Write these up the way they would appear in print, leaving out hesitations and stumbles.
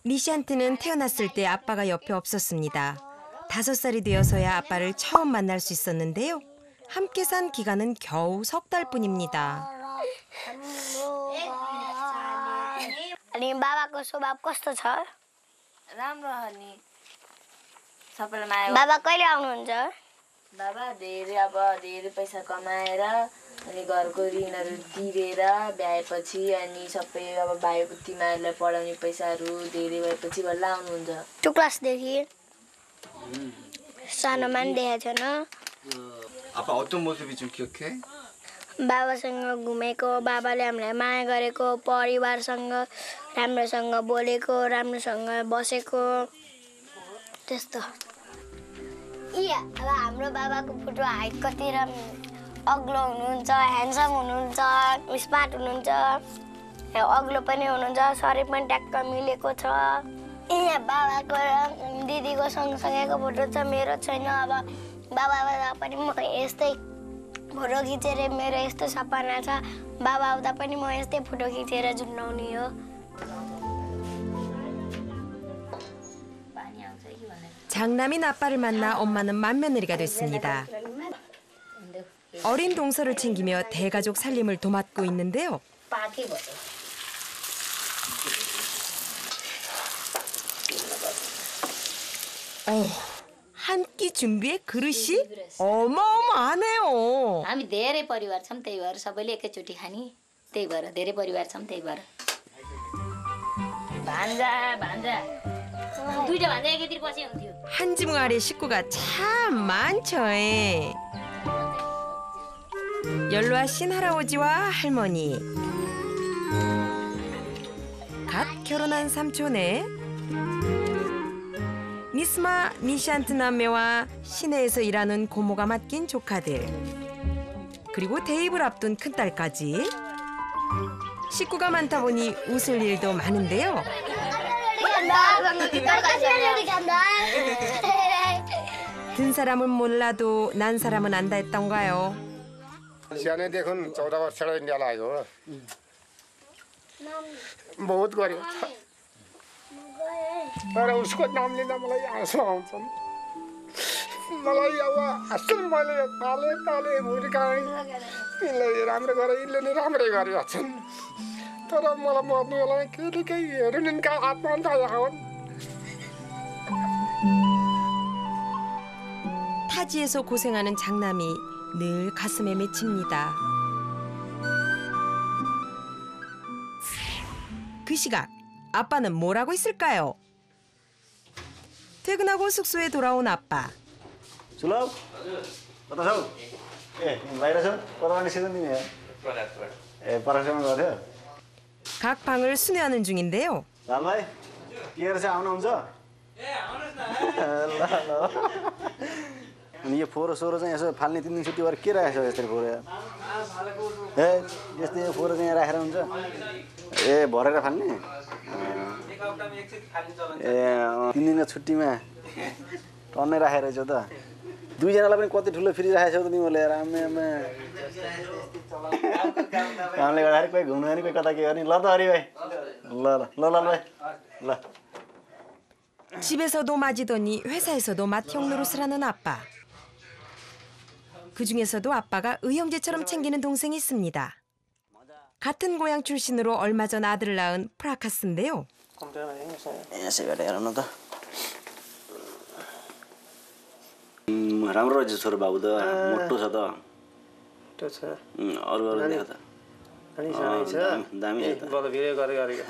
미시한테는 태어났을 때 아빠가 옆에 없었습니다. 5살이 되어서야 아빠를 처음 만날 수 있었는데요. 함께 산 기간은 겨우 3달뿐입니다. अनि बाबाको स्वभाव कस्तो छ? राम्रो हो नि सबैलाई माया बाबा कहिले आउनुहुन्छ? बाबा धेरै पैसा कमाएर अनि घरको ऋणहरू तिरेर भ्याएपछि अनि सबै अब भाइको तिमीहरूलाई पढाउने पैसाहरू धेरै भएपछि बल्ल आउनुहुन्छ। टु क्लासदेखि सानोमा नि देखेको छैन। 아빠 어떤 모습이 좀 기억해? बाबासँग घुमेको, बाबाले हामीलाई माया गरेको, परिवारसँग राम्रोसँग बोलेको, राम्रोसँग बसेको त्यस्तो। अब हाम्रो बाबाको फोटो हाइट कति अग्लो हुनुहुन्छ, ह्यान्डसम हुनुहुन्छ, स्मार्ट हुनुहुन्छ, अग्लो पनि हुनुहुन्छ, शरीर पनि ट्याक्क मिलेको छ। यहाँ बाबाको र दिदीको सँगसँगैको फोटो छ, मेरो छैन। अब बाबा पनि म यस्तै फोटो खिचेर मेरो यस्तो सपना छ, बाबा आउँदा पनि म यस्तै फोटो खिचेर झुन्डाउने हो। 장남인 아빠를 만나 엄마는 맏며느리가 됐습니다. 어린 동서를 챙기며 대가족 살림을 도맡고 있는데요. 한 끼 준비에 그릇이 어마어마하네요. हामी धेरै परिवार छौँ त्यही भएर सबैले एकैचोटि खाने त्यही भएर धेरै परिवार छौँ त्यही भएर भान्जा दुईटा भान्जा एकैतिर बसे हुन्थ्यो. 한 지붕 아래 식구가 참 많죠. 연로하신 할아버지와 할머니, 갓 결혼한 삼촌네, 미스마 미샨트 남매와 시내에서 일하는 고모가 맡긴 조카들, 그리고 대입을 앞둔 큰딸까지 식구가 많다 보니 웃을 일도 많은데요. 든 사람은 몰라도 난 사람은 안다 했던가요? सानैदेखि 14 वर्षबाट इन्डिया लाग्यो बहुत गरेको छ तर उसको नाम लिँदा मलाई आँसु आउँछन् मलाई अब असल मैले ताले हुर्काएँ यिनलाई राम्रो गरे यिनले नै राम्रै गरेका छन् तर मलाई मर्नु बेला केही हेर्नु यिनका आत्महत्या हुन् 타지에서 고생하는 장남이 늘 가슴에 맺힙니다. 그 시각 아빠는 뭘 하고 있을까요? 퇴근하고 숙소에 돌아온 아빠. सुलभ कता छौ ए बाहिर छौ कता निस्किँदैन तिमी ए परासँग गर्थ्यो 각 방을 순회하는 중인데요. राम भाइ के रहेछ आउनुहुन्छ ए आउनुहोस् न ल अनि यो फोहोर सोहोर चाहिँ यसो फाल्ने 3 दिन छुट्टी भएर के राखेछ यस्तै फोहोर ए यस्तै फोहोर चाहिँ राखेर हुन्छ ए भरेर फाल्ने ए 3 दिनको छुट्टीमा टन्नै राखेर रहेछ त दुईजनालाई पनि कति ठुलो फ्रिज राखेछौ त तिमीले आम्मै कामले गर्दाखेरि कोही घुम्नु जाने कोही कता के गर्ने ल त हरि भाइ ल भाइ ल 집에서도 맞이더니 회사에서도 맏형 노릇을 하는 아빠. 그중에서도 아빠가 의형제처럼 챙기는 동생이 있습니다. 같은 고향 출신으로 얼마 전 아들을 낳은 프라카스인데요. यसै गरेर हेर्नु त राम्रो रहेछ छोरो बाबु त मोटो छ त त्यो छ अरु देख त अनि सानै छ दामी छ त बल भिडियो गरेको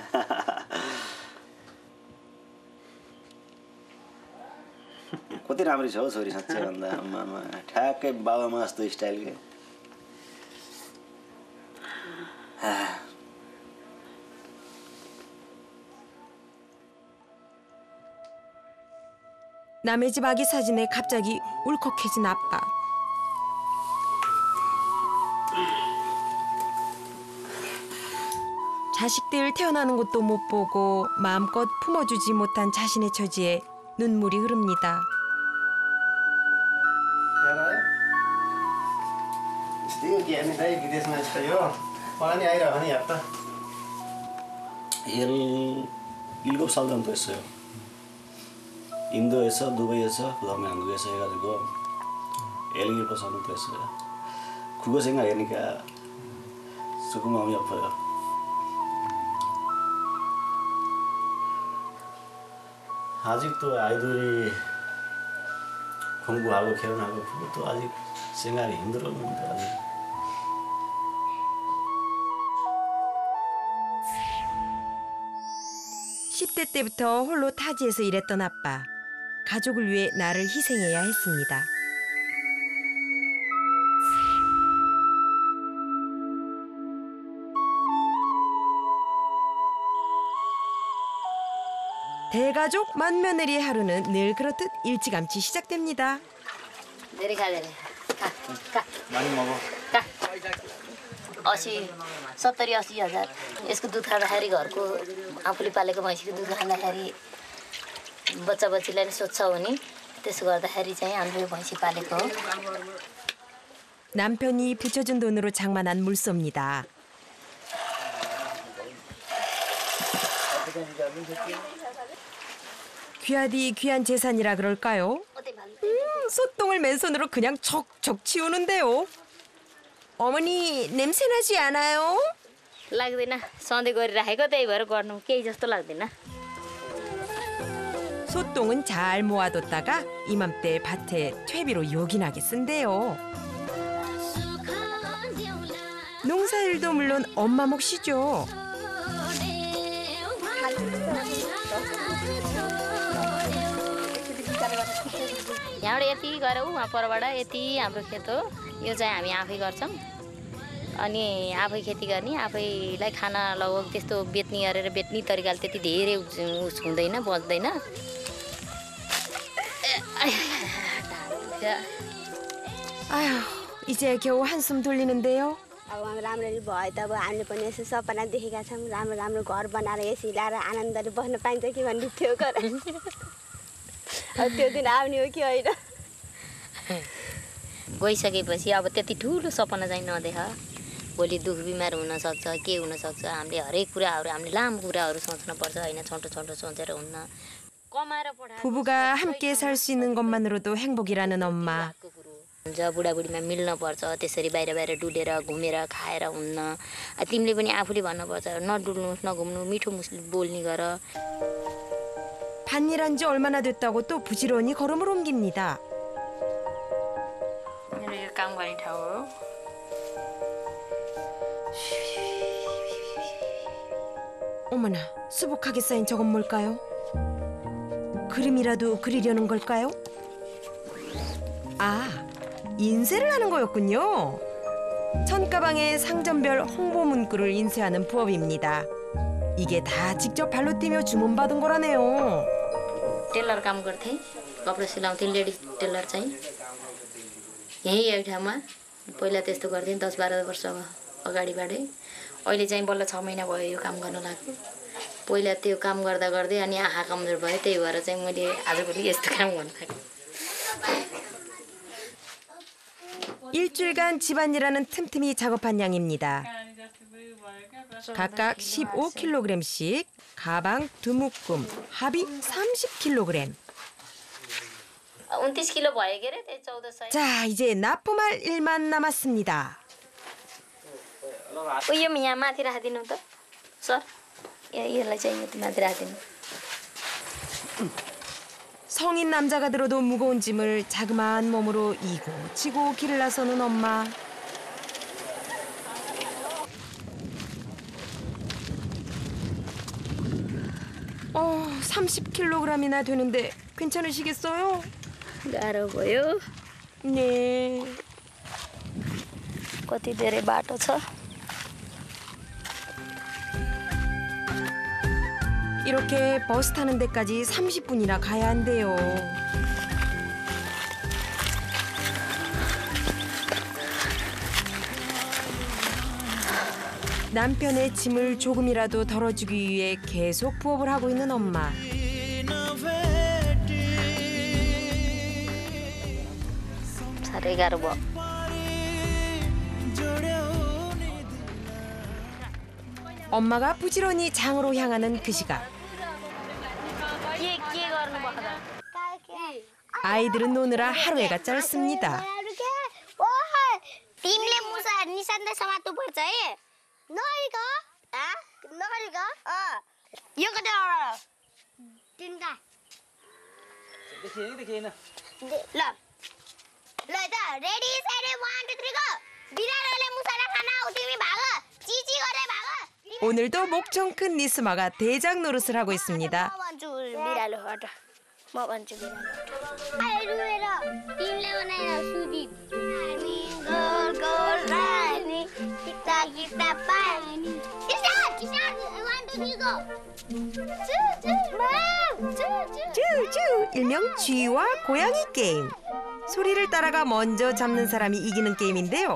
कति राम्री छ हौ छोरी साँच्चै भन्दा आमामा ठ्याक्कै बाबामा जस्तो स्टाइल के 남의 집 아기 사진에 갑자기 울컥해진 아빠. 자식들 태어나는 것도 못 보고 마음껏 품어주지 못한 자신의 처지에 눈물이 흐릅니다. विदेशमा छ यो पानी आइरह नि हेर त 7살 정도 했어요. 인도에서, 두바이에서, 그 다음에 한국에서 해가지고 L1 정도 했어요. 그거 생각하니까 조금 마음이 아파요. 아직도 아이들이 공부하고 결혼하고 그것도 아직 생각이 힘들었는데 아직. 10대 때부터 홀로 타지에서 일했던 아빠. 가족을 위해 나를 희생해야 했습니다. 대가족 맏며느리의 하루는 늘 그렇듯 일찌감치 시작됩니다. धेरै खा खा 많이 먹어. 70-80 हजार यसको दुध खाँदाखेरि घरको आफूले पालेको भैँसीको दुध खाँदाखेरि बच्चा बच्चीलाई नि स्वच्छ हुने त्यसो गर्दाखेरि चाहिँ हामीले भैँसी पालेको हो. 남편이 붙여준 돈으로 장만한 물소입니다. 귀하디 귀한 재산이라 그럴까요? 소똥을 맨손으로 그냥 척척 치우는데요. 어머니 냄새나지 않아요? लाग्दैन सधैँ गरिराखेको त्यही भएर गर्नु केही जस्तो लाग्दैन. 소똥은 잘 모아뒀다가 이맘때 밭에 퇴비로 요긴하게 쓴대요. 농사일도 물론 엄마 몫이죠. यहाँबाट यति गएर उहाँ परबाट यति हाम्रो खेत हो. यो चाहिँ हामी आफै गर्छौँ. अनि आफै खेती गर्ने आफैलाई खाना लगभग त्यस्तो बेच्ने गरेर बेच्ने तरिकाले त्यति धेरै उस हुँदैन बच्दैन. 아휴, 이제 겨우 한숨 돌리는데요. अब राम्ररी भयो त अब हामीले पनि यसो सपना देखेका छौँ राम्रो राम्रो घर बनाएर यसो ल्याएर आनन्दले बस्न पाइन्छ कि भन्ने थियो घर. अब त्यो दिन आउने हो कि होइन. गइसकेपछि अब त्यति ठुलो सपना चाहिँ नदेख. भोलि दुख बिमार हुनसक्छ के हुनसक्छ. हामीले हरेक कुराहरू हामीले लामो कुराहरू सोच्नुपर्छ होइन. छोटो छोटो सोचेर हुन्न. कमाएर 부부가 함께 살 수 있는 것만으로도 행복이라는 엄마. बुढाबुढीमा मिल्नुपर्छ. त्यसरी बाहिर बाहिर डुलेर घुमेर खाएर हुन्न. तिमीले पनि आफूले भन्नुपर्छ नडुल्नुहोस् नघुम्नु मिठो बोल्ने गर. 밭일한 지 얼마나 됐다고 또 부지런히 걸음을 옮깁니다. मेरो यो काम गर्ने ठाउँ हो. 어머나, 수북하게 쌓인 저건 뭘까요? 그림이라도 그리려는 걸까요? 아, 인쇄를 하는 거였군요. 천가방에 상점별 홍보 문구를 인쇄하는 부업입니다. 이게 다 직접 발로 뛰며 주문받은 거라네요. टेलर काम गर्थेँ. कपडा सिलाउँथेँ लेडिज टेलर चाहिँ. यहीँ एउटा ठाउँमा पहिला त्यस्तो गर्थेँ 10-12 वर्ष अगाडिबाटै. अहिले चाहिँ बल्ल 6 महिना भयो यो काम गर्न लाग्यो. पहिला त्यो काम गर्दा गर्दै अनि आँखा कमजोर भयो. त्यही भएर चाहिँ मैले आजभोलि यस्तो काम गर्न थालेँ. 일주일간 집안일하는 틈틈이 작업한 양입니다. 각각 15kg씩, 가방 2묶음, 합이 30kg. 29 किलो भयो के अरे. त्यही 1400. 자, 이제 납품할 일만 남았습니다. यो यहाँ माथि राखिदिनु त सर. यसलाई चाहिँ यति माथि राखिदिनु. 성인 남자가 들어도 무거운 짐을 자그마한 몸으로 이고지고 길을 나서는 엄마. 30kg이나 되는데 괜찮으시겠어요? गाह्रो भयो. 네. कति धेरै बाटो छ. 이렇게 버스 타는 데까지 30분이나 가야 한대요. 남편의 짐을 조금이라도 덜어주기 위해 계속 부업을 하고 있는 엄마. साह्रै गाह्रो भयो. 엄마가 부지런히 장으로 향하는 그 시각. 아이들은 노느라 하루해가 짧습니다. तिमीले मुसा निशान्त समात्नु पर्छ है नगरीको नगरीको यो कति तिनका देखिएन ल ल त रेडी सेडी 1 2 3 गो बिरालोले मुसालाई खान आऊ तिमी भाग चिची गर्दै भाग 오늘도 목청 큰 니스마가 대장 노릇을 하고 있습니다. म भन्छु बिरालो हट म भन्छु बिरालो आइ रुएर तिमीले बनाएर सुदी रानी गोल गोल रानी किता किता पानी किसान 1 2 3 गो 쭈쭈 일명 쥐와 고양이 게임. 소리를 따라가 먼저 잡는 사람이 이기는 게임인데요.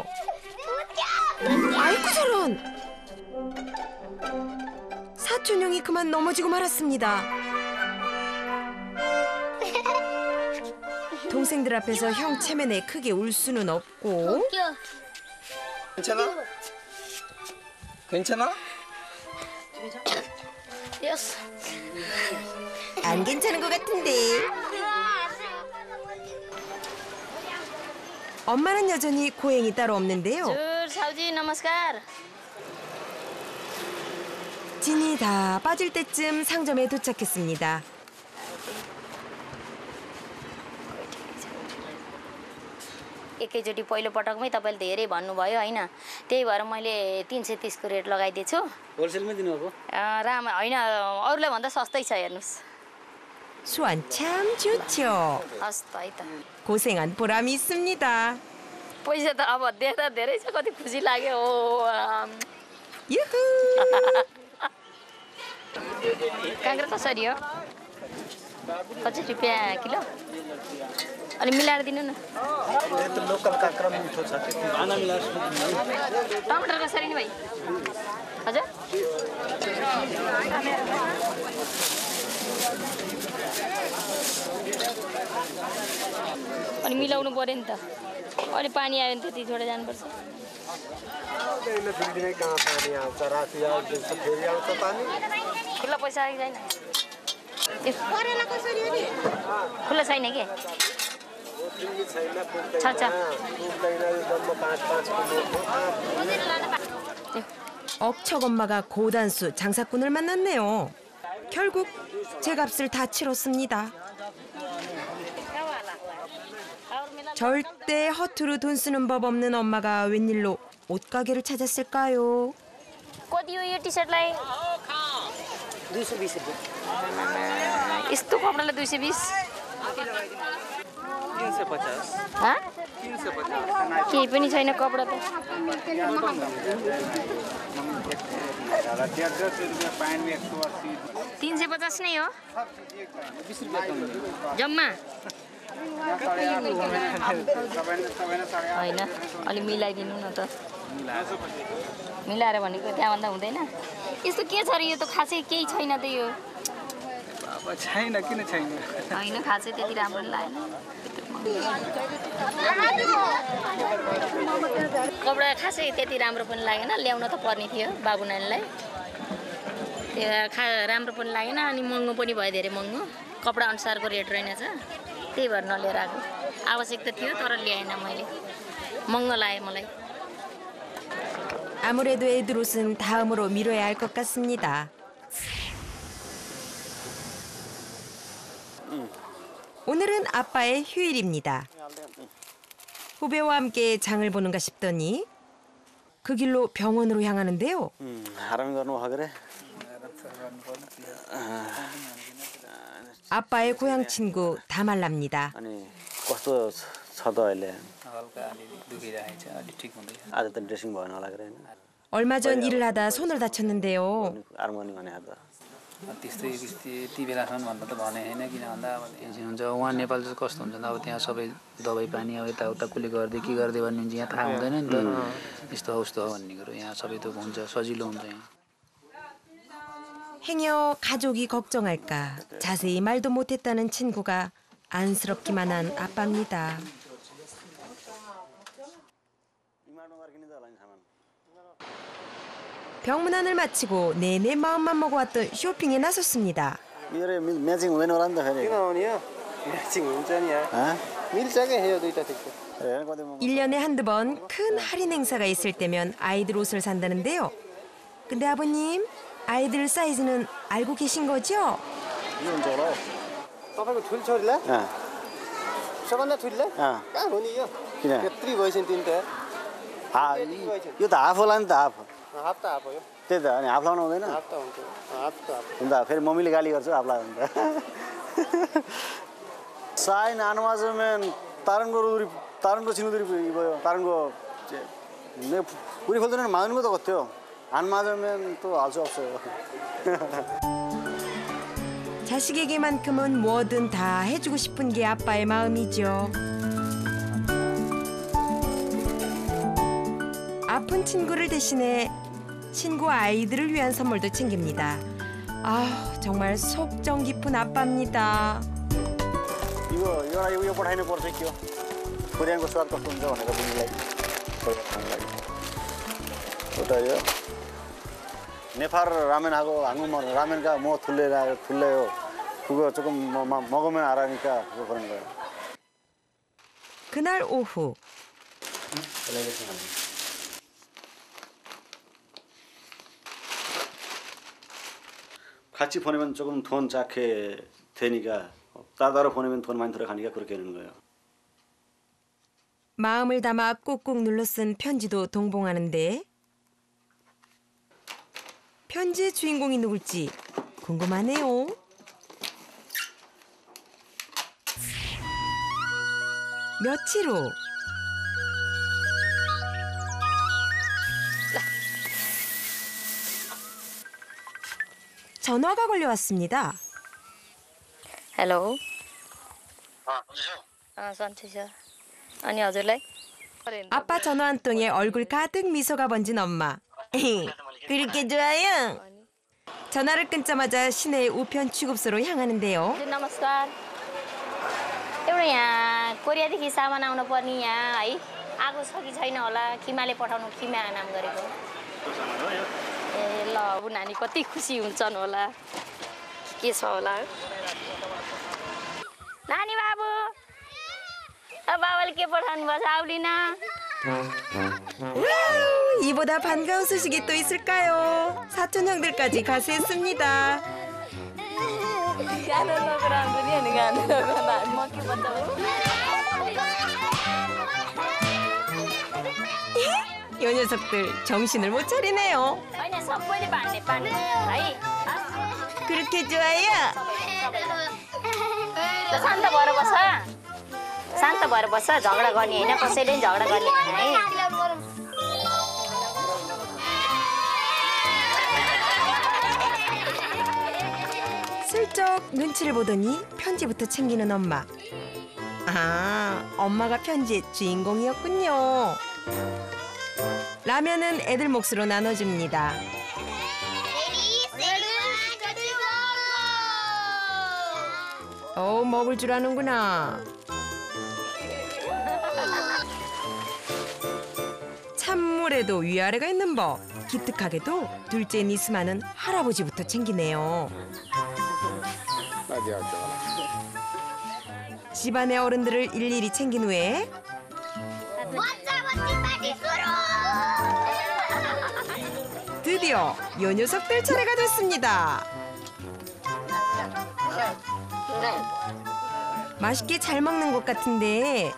아이고 저런! 사촌형이 그만 넘어지고 말았습니다. 동생들 앞에서 형 체면에 크게 울 수는 없고 괜찮아? 괜찮아? 예스 안 괜찮은 것 같은데. 엄마는 여전히 고행이 따로 없는데요. 사우지 नमस्कार. 진이 다 빠질 때쯤 상점에 도착했습니다. एकैचोटि पहिलो पटकमै तपाईँले धेरै भन्नुभयो होइन त्यही भएर मैले 330 को रेट लगाइदिएछु होलसेलमै दिनुभएको राम होइन अरूलाई भन्दा सस्तै छ हेर्नुहोस् 수완 참 좋죠. हस् त है त 고생한 보람이 있습니다. पैसा त अब देख्दा धेरै छ कति खुसी लाग्यो 유후! काँक्रा कसरी हो 50 रुपियाँ किलो अनि मिलाएर दिनु न लोकल काँक्रा मिठो छ खाना मिलाएर टमाटर कसरी नि भाइ हजुर अनि मिलाउनु पर्यो नि त अलि पानी आयो भने त्यति छोडेर जानुपर्छ खुल्ला पैसा आएको छैन खुल्ला छैन के छ 억척 엄마가 고단수 장사꾼을 만났네요. 결국 제 값을 다 치렀습니다. 절대 허투루 돈 쓰는 법 없는 엄마가 웬일로 옷가게를 찾았을까요? कति हो यो टी सर्टलाई 220 रुपियाँ यस्तो कपडालाई 220 350 हाँ केही पनि छैन कपडा त 350 नै हो जम्मा होइन अलि मिलाइदिनु न त मिलाएर भनेको त्यहाँभन्दा हुँदैन यस्तो के छ र यो त खासै केही छैन त यो छैन किन छैन होइन खासै त्यति राम्रो लागेन कपडा खासै त्यति राम्रो पनि लागेन ल्याउन त पर्ने थियो बाबु नानीलाई त्यो राम्रो पनि लागेन अनि महँगो पनि भयो धेरै महँगो कपडा अनुसारको रेट रहेनछ त्यही भएर नलिएर आएको आवश्यक त थियो तर ल्याएन मैले महँगो लाग्यो मलाई 아무래도 애들 옷은 다음으로 미뤄야 할 것 같습니다. 오늘은 아빠의 휴일입니다. 후배와 함께 장을 보는가 싶더니 그 길로 병원으로 향하는데요. आराम गर्नुभयो 그래 아빠의 고향 친구 다말랍니다. अनि कस्तो छ त अहिले हल्का अलिअलि दुखिरहेको छ अलि ठिक हुँदैछ आज त ड्रेसिङ भएन होला गरे हैन 얼마 전 일을 하다 손을 다쳤는데요. आराम गर्ने भने आज त्यस्तै ती बेलासम्म भन्दा त भने होइन किन भन्दा अब टेन्सन हुन्छ उहाँ नेपाल चाहिँ कस्तो हुन्छ अब त्यहाँ सबै दबाई पानी अब यताउता कुले गरिदिए के गरिदियो भन्ने हुन्छ यहाँ थाहा हुँदैन नि त यस्तो हो उस्तो हो भन्ने कुरो यहाँ सबै थोक हुन्छ सजिलो हुन्छ यहाँ 행여 가족이 걱정할까 자세히 말도 못했다는 친구가 안쓰럽기만 한 아빠입니다. 병문안을 마치고 내내 마음만 먹어왔던 쇼핑에 나섰습니다. मेरो म्याचिङ हुँदैन होला नि त फेरि किन आउने हो 매칭 운전이야. 어? 밀착에 해요, 두이다 택도. 그래, 근데 뭐 1년에 한두 번 큰 할인 행사가 있을 때면 아이들 옷을 산다는데요. 근데 아버님, 아이들 사이즈는 알고 계신 거죠? 이건 줄 알아요. तपाईँको ठुलो छोरीलाई 어. सबभन्दा ठुलीलाई 어. कहाँ हो नि यो किन? त्यत्रो भइसक्यो तिन त 아, यो त हाफ होला नि त हाफ. हाफ त हाफ हो यो त्यही त अनि हाफ लाउनु हुँदैन? हाफ त हुन्छ हाफ त हाफ हुन्छ फेरि मम्मीले गाली गर्छ हाफ लाग्यो भने त. 사인 안 맞으면 다른 거 친구들이 입어요. 다른 거 내 우리 폴더는 맞는 것도 같아요. 안 맞으면 또 알 수 없어요. 자식에게만큼은 뭐든 다 해주고 싶은 게 아빠의 마음이죠. 아픈 친구를 대신해 친구 아이들을 위한 선물도 챙깁니다. 아, 정말 속정 깊은 아빠입니다. यो पठाइनु पर्छ के हो कोरियनको स्वाद कस्तो हुन्छ भनेर बुझ्नुलाई एउटा यो नेपाल 라면 하고 한국말 라면가 뭐 틀려요. 그거 조금 먹으면 알아니까 그거 그런 거예요. 그날 오후 같이 보내면 조금 돈 작게 되니까 따로 보내면 돈 많이 들어가니까 그렇게 하는 거예요. 마음을 담아 꾹꾹 눌러 쓴 편지도 동봉하는데 편지의 주인공이 누굴지 궁금하네요. 며칠 후 전화가 걸려왔습니다. हेलो सन्चै छ अनि हजुरलाई 아빠 전화 한 통에 얼굴 가득 미소가 번진 엄마. 그렇게 좋아요? 전화를 끊자마자 시내의 우편 취급소로 향하는데요. नमस्कार एउटा यहाँ कोरियादेखि सामान आउनु पर्ने यहाँ है आएको छ कि छैन होला किमाले पठाउनु किमा नाम गरेको ए ल अब नानी कति खुसी हुन्छन् होला के छ होला नानी बाबु अब बाबाले के पठाउनु भएको छ आउलिन 이보다 반가운 소식이 또 있을까요? 사촌 형들까지 가세했습니다. गानो नगराउँदो नि अनि गानो नगराउँदा म के बताऊ 요 녀석들 정신을 못 차리네요. हैन सबैले बाँड्ने है 그렇게 좋아요? शान्त भएर बस शान्त भएर बस झगडा गर्ने होइन कसैले पनि झगडा गर्ने होइन है 슬쩍 눈치를 보더니 편지부터 챙기는 엄마. 아, 엄마가 편지의 주인공이었군요. 라면은 애들 몫으로 나눠줍니다. 먹을 줄 아는구나. 찬물에도 위아래가 있는 법. 기특하게도 둘째 니스마는 할아버지부터 챙기네요. 집안의 어른들을 일일이 챙긴 후에 드디어 요 녀석들 차례가 됐습니다. 맛있게 잘 먹는 것 같은데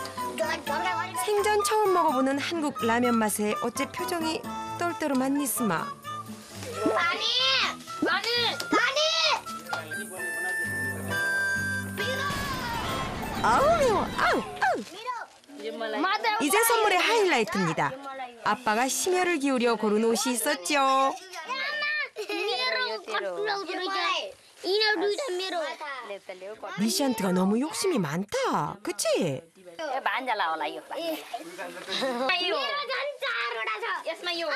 생전 처음 먹어보는 한국 라면 맛에 어째 표정이 떨떠름한 니스마. 아우 매워. 아우. 이제 선물의 하이라이트입니다. 아빠가 심혈을 기울여 고른 옷이 있었죠. 니시안트가 너무 욕심이 많다. 그치? 반잘라 होला यो यसमा यो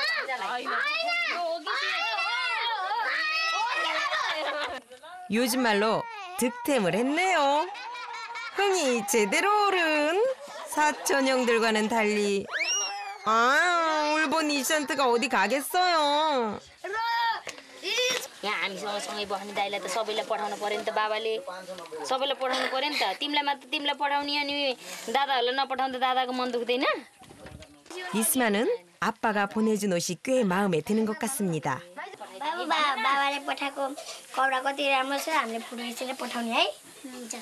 요즘 말로 득템을 했네요. 흥이 제대로 오른 사촌 형들과는 달리 울본 니시안트가 어디 가겠어요. यहाँ हामीसँग सँगै बस्ने दाइलाई त सबैलाई पठाउनु पर्यो नि त बाबाले सबैलाई पठाउनु पर्यो नि त तिमीलाई पठाउने अनि दादाहरूलाई नपठाउँदा दादाको मन दुख्दैन? 이스마는 아빠가 보내준 옷이 꽤 마음에 드는 것 같습니다. बाबाले पठाएको कपडा कति राम्रो छ हामीले फुटबलले पठाउने है हुन्छ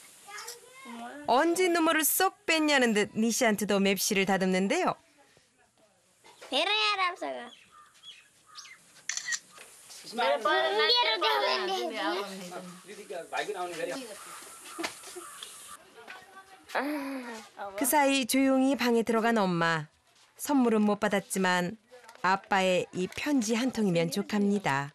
언제 눈물을 쏙 뺐냐는 듯 니시한테도 맵시를 다듬는데요. हेर यहाँ राम्रोसँग 그 사이 조용히 방에 들어간 엄마. 선물은 못 받았지만 아빠의 이 편지 한 통이면 족합니다.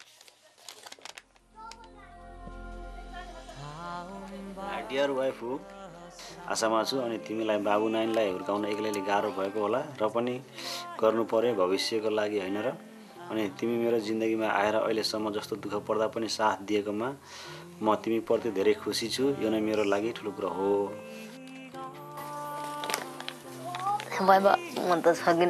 डियर वाइफ हो आशामा छु अनि तिमीलाई बाबु नानीलाई हुर्काउन एक्लैले गाह्रो भएको होला र पनि गर्नु पर्यो भविष्यको लागि हैन र अनि तिमी मेरो जिन्दगीमा आएर अहिलेसम्म जस्तो दुःख पर्दा पनि साथ दिएकोमा म तिमी प्रति धेरै खुसी छु यो नै मेरो लागि ठुलो कुरा हो बाबा मन त सकिन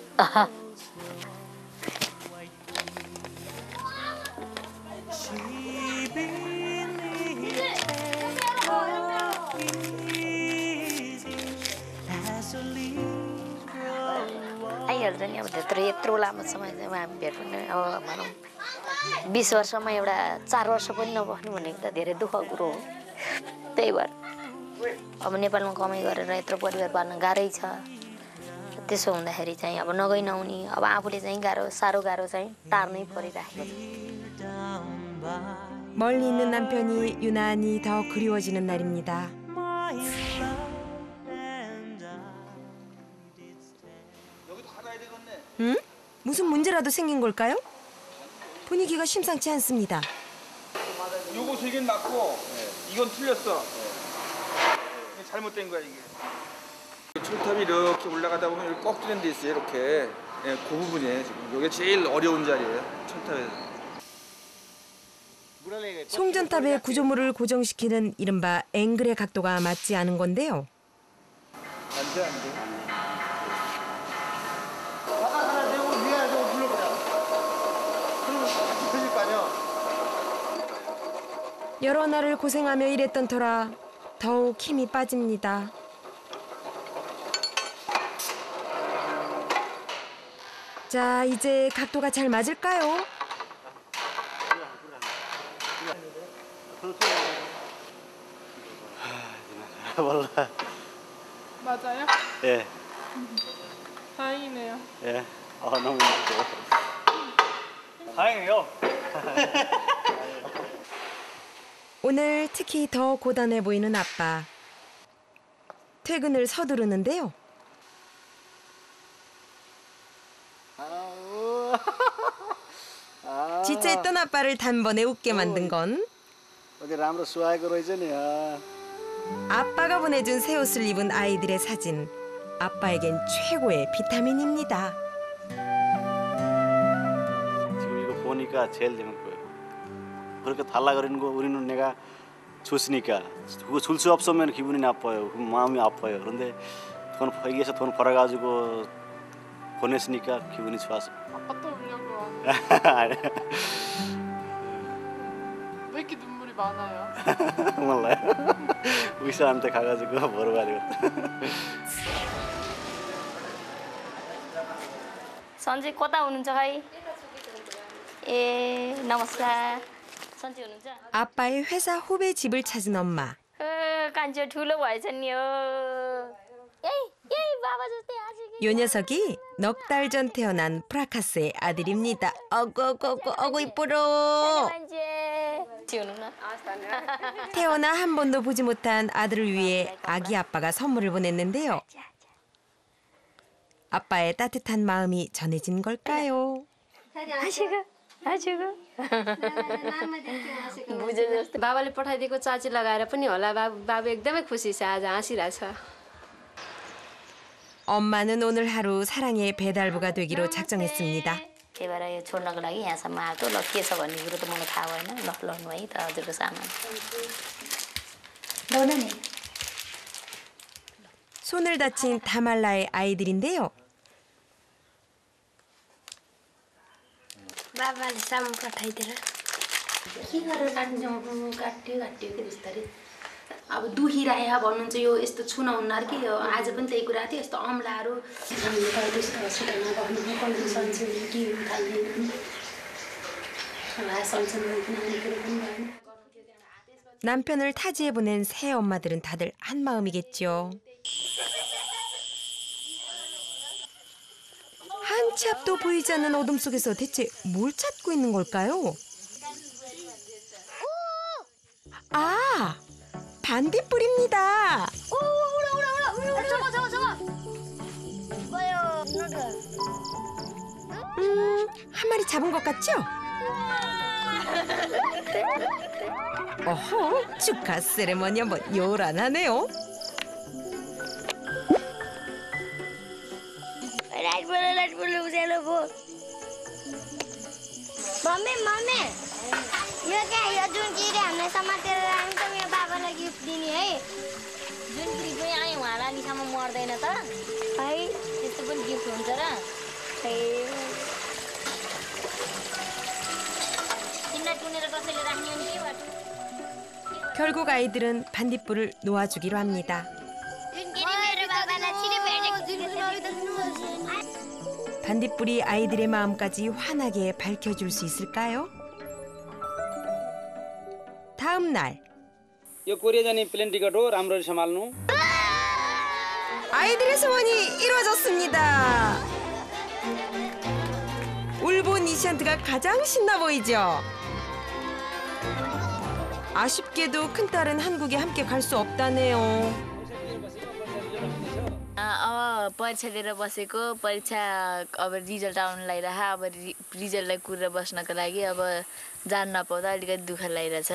आइहाल्छ नि अब यत्रो लामो समय चाहिँ हामी भेट पनि अब भनौँ 20 वर्षमा एउटा 4 वर्ष पनि नबस्नु भनेको त धेरै दुःख कुरो हो त्यही भएर अब नेपालमा कमाइ गरेर यत्रो परिवार पाल्न गाह्रै छ त्यसो हुँदाखेरि चाहिँ अब नगइ नहुने अब आफूले चाहिँ साह्रो गाह्रो चाहिँ टार्नै परिराखेको छ 멀리 있는 남편이 유난히 더 그리워지는 날입니다. 무슨 문제라도 생긴 걸까요? 분위기가 심상치 않습니다. 요거 3개는 맞고 이건 틀렸어. 이게 잘못된 거야 이게. 철탑이 이렇게 올라가다 보면 여기 꺾이는 데 있어요 이렇게. 예, 그 부분이에요 지금. 이게 제일 어려운 자리예요 철탑에서. 송전탑의 구조물을 고정시키는 이른바 앵글의 각도가 맞지 않은 건데요. 안 돼, 안 돼. 하나 내고 위에 좀 불러보자. 그러면 같이 펴질 거 아니야? 여러 날을 고생하며 일했던 터라 더욱 힘이 빠집니다. 자, 이제 각도가 잘 맞을까요? 몰라. 맞아요? 예. 다행이네요. 예. 너무 좋죠. 다행이에요. 오늘 특히 더 고단해 보이는 아빠. 퇴근을 서두르는데요. 지쳐있던 아빠를 단번에 웃게 만든 건 어디 राम्रो सुहाएको रहेछ नि 아빠가 보내준 새 옷을 입은 아이들의 사진. 아빠에겐 최고의 비타민입니다. 지금 이거 보니까 제일 재밌는 거예요. 그렇게 달라거리는 거 우리는 내가 줬으니까 그거 줄 수 없으면 기분이 나빠요. 마음이 아파요. 그런데 여기에서 돈 벌어가지고 보냈으니까 기분이 좋았어. 아빠 또 울려고 아니. 왜 이렇게 눈물이 많아요? 몰라요. 의사한테 가가지고 물어가지고. सन्जी कता हुनुहुन्छ खै ए नमस्कार सन्जी हुनुहुन्छ 아빠의 회사 후배 집을 찾은 엄마. कान्छो ठुलो भएछ नि हो यही बाबा जस्तै आजको 요 녀석이 넉 달 전 태어난 프라카스의 아들입니다. 어구 이뻐라. 태어나 한 번도 보지 못한 아들을 위해 아기 아빠가 선물을 보냈는데요. 아빠의 따뜻한 마음이 전해진 걸까요? बाबाले पठाइदिएको चाची लगाएर पनि होला बाबु एकदमै खुसी छ आज हाँसिरहेछ 엄마는 오늘 하루 사랑의 배달부가 되기로 작정했습니다. त्यही भएर यो छोड्नको लागि यहाँसम्म आएको ल के छ भन्ने कुरो त मलाई थाहा भएन ल लड्नु है त हजुरको सामान लड्नु नि 손을 다친 다말라의 아이들인데요. बाबाले सामान पठाइदिएर के गरेर काट्यो काट्यो के बिस्तारै अब दुखिरहेको भन्नुहुन्छ यो यस्तो छुन हुन्न कि आज पनि त्यही कुरा थियो यस्तो अम्लाहरू 남편을 타지에 보낸 새 엄마들은 다들 한 마음이겠죠. 한 치 앞도 보이지 않는 어둠 속에서 대체 뭘 찾고 있는 걸까요? 아, 반딧불입니다. 저거. 뭐요? 한 마리 잡은 것 같죠? 어허, 축하 세레머니 한번 요란하네요. लाइट बोलो उज्यालो भयो मम्मी यो क्या यो जुन चिरी हामीले समातेर राख्नु त मेरो बाबालाई गिफ्ट दिने है जुन कृपया आए उहाँलाई निसामा मर्दैन त है त्यस्तो पनि गिफ्ट हुन्छ र तिमीलाई टुनेर कसैले राख्ने हो नि के बाटो 결국 아이들은 반딧불을 놓아주기로 합니다. 반딧불이 아이들의 마음까지 환하게 밝혀줄 수 있을까요? 다음 날 यो कोरिया जाने प्लेन टिकट हो राम्ररी सम्हाल्नु 아이들의 소원이 이루어졌습니다. 울본 니샨트가 가장 신나 보이죠? 아쉽게도 큰딸은 한국에 함께 갈 수 없다네요. अब परीक्षा दिएर बसेको परीक्षा अब रिजल्ट आउनु लागिरह अब रिजल्टलाई कुरेर बस्नको लागि अब जान नपाउँदा अलिकति दुःख लागिरहेछ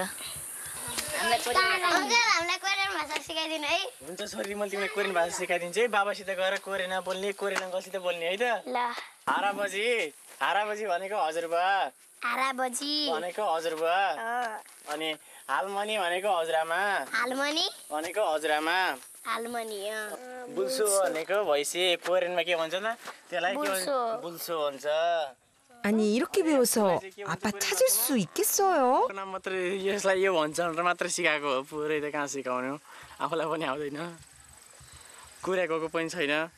हामीलाई कोरियन भाषा सिकाइदिनु है हुन्छ छोरी मैले तिमीलाई कोरियन भाषा सिकाइदिन्छु है बाबासित गएर कोरियन बोल्ने कोरियन अङ्कलसित बोल्ने है त ल हाराबजी भनेको हजुरबा हाराबजी भनेको हजुरबा अनि हालमनी भनेको हजुरआमा हालमनी भनेको हजुरआमा हालमनी बुल्सो भनेको भैँसी कोरियनमा के भन्छ त त्यसलाई बुल्सो भन्छ 아니 이렇게 배워서 아빠 찾을 수 있겠어요? मात्र यसलाई यो भन्छ भनेर मात्र सिकाएको हो पुरै त कहाँ सिकाउनु आफूलाई पनि आउँदैन कुरा गएको पनि छैन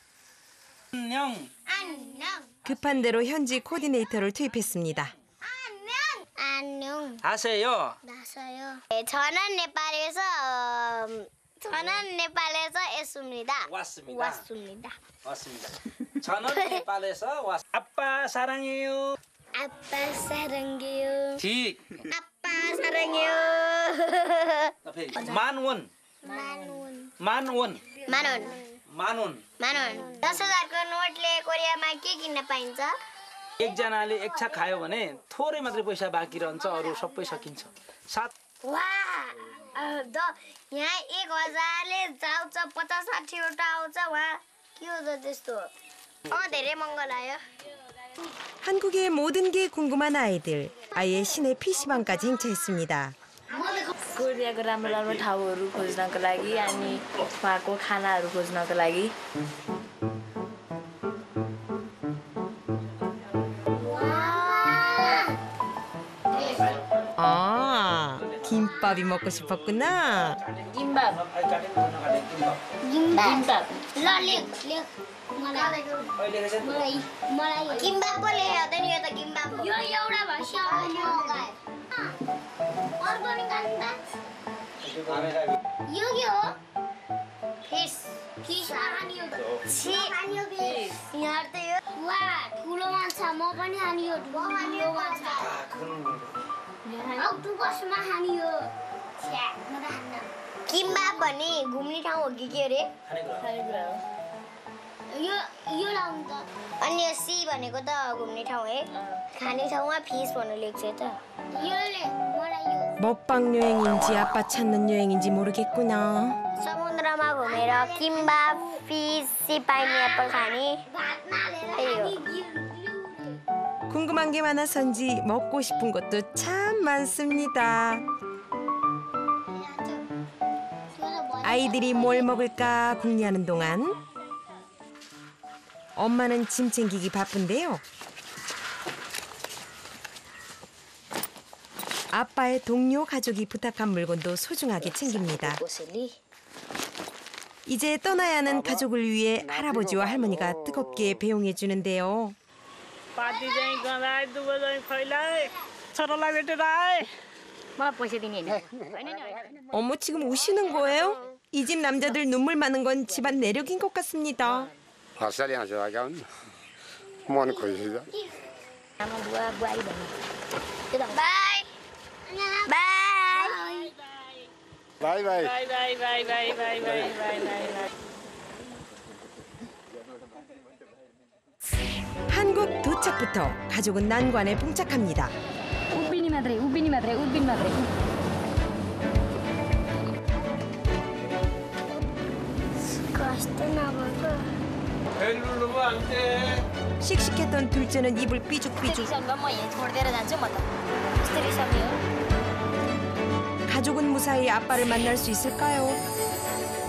급한 대로 현지 코디네이터를 투입했습니다. 안녕 하세요 나서요 저는 네팔에서 했습니다 왔습니다 저는 네팔에서 왔습니다 아빠 사랑해요 아빠 사랑해요 ঠিক 아빠 사랑해요 만원 10,000को नोटले कोरियामा के किन्न पाइन्छ एकजनाले एक छाक खायो भने थोरै मात्रै पैसा बाँकी रहन्छ अरू सबै सकिन्छ यहाँ 1,000ले जाउँछ 50-60 वटा आउँछ वहाँ के हो त त्यस्तो धेरै महँगो लाग्यो 한국의 모든 게 궁금한 아이들. 아예 시내 PC방까지 행차했습니다. कोरियाको राम्रो राम्रो ठाउँहरू खोज्नको लागि अनि उहाँको खानाहरू खोज्नको लागि 아, 김밥이 먹고 싶었구나. 김밥 मलाई किम्बाप पो ल्यायो त नि यो त किम्बाप यो एउटा भसी अर्को निकाल्नु यो के हो फिस हानियो यहाँ त यो वा ठुलो माछा म पनि हानियो ठुलो माछा अक्टोपसमा हानियो किम्बाप भन्ने घुम्ने ठाउँ हो कि के अरे यो लाउनु त अनि सी भनेको त घुम्ने ठाउँ है खाने ठाउँमा फिस भन्नु लेख्छ त योले मलाई यो 먹방 여행인지 아빠 찾는 여행인지 모르겠구나. समुद्रमा घुमेर किम्बाप फिस सी पाइनएप्पल खाने 궁금한 게 많아서인지 먹고 싶은 것도 참 많습니다. 아이들이 뭘 먹을까 궁리하는 동안 엄마는 짐 챙기기 바쁜데요. 아빠의 동료 가족이 부탁한 물건도 소중하게 챙깁니다. 이제 떠나야 하는 가족을 위해 할아버지와 할머니가 뜨겁게 배웅해 주는데요. 어머, 지금 우시는 거예요? 이 집 남자들 눈물 많은 건 집안 내력인 것 같습니다. 바이바이. 한국 도착부터 가족은 난관에 봉착합니다. Ubin madre, ubin madre. 벨 누르면 안 돼. 씩씩했던 둘째는 입을 삐죽삐죽. 가족은 무사히 아빠를 만날 수 있을까요?